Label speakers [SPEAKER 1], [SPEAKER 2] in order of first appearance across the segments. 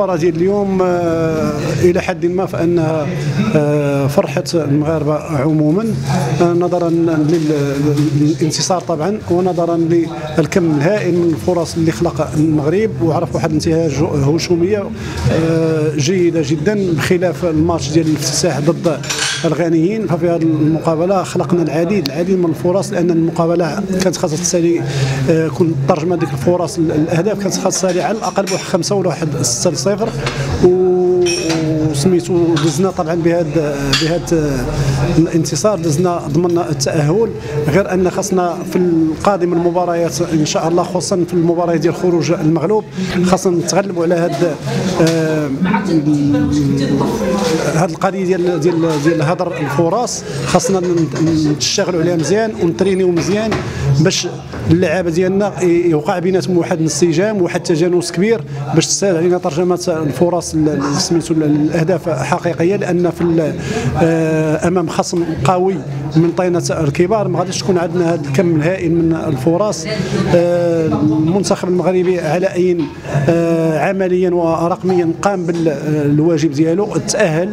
[SPEAKER 1] المباراة ديال اليوم إلى حد ما فإنها فرحت المغاربة عموما، نظرا للانتصار طبعا، ونظرا للكم الهائل من الفرص اللي خلق المغرب، وعرف واحد الانتهاء هجومية جيدة جدا، بخلاف الماتش ديال الافتتاح ضد الغانيين. ففي هذه المقابلة خلقنا العديد من الفرص، لأن المقابلة كانت خاصها تسالي كون ترجمة ديك الفرص الأهداف كانت خاصها تسالي على الأقل بواحد 5 ولا واحد 6-0، وسميتو دزنا طبعا بهذا الانتصار، ضمننا التأهل. غير أن خاصنا في القادم المباريات إن شاء الله، خصوصا في المباراة ديال خروج المغلوب، خاصنا نتغلبوا على هذه القضية ديال هدر الفرص. خاصنا نشتغلوا عليها مزيان ونترينيو مزيان باش اللعابه ديالنا يوقع بيناتهم واحد الانسجام وواحد التجانس كبير باش تسهل علينا ترجمه الفرص سميتو الاهداف حقيقيه، لان في امام خصم قوي من طينه الكبار ما غاديش تكون عندنا هذا الكم الهائل من الفرص. المنتخب المغربي على اي عمليا ورقميا قام بالواجب ديالو، تاهل،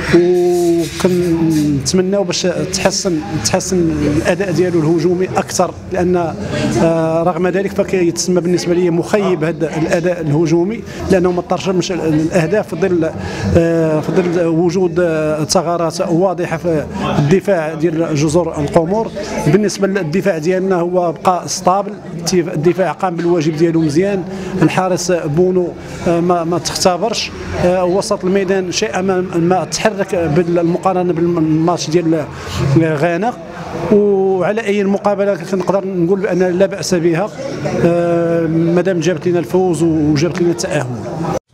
[SPEAKER 1] وكنتمناو باش تحسن الاداء ديالو الهجومي اكثر، لان رغم ذلك فكيتسمى بالنسبه لي مخيب هذا الاداء الهجومي، لانه ما ترجمش الاهداف في ظل وجود ثغرات واضحه في الدفاع ديال جزر القمور. بالنسبه للدفاع ديالنا هو بقى ستابل، الدفاع قام بالواجب ديالو مزيان، الحارس بونو ما تختبرش، وسط الميدان شيئا ما تحرك بالمقارنه بالماتش ديال غانا. وعلى اي المقابله كنقدر نقول بان لا باس بها مادام جابت لنا الفوز وجابت لنا التاهل.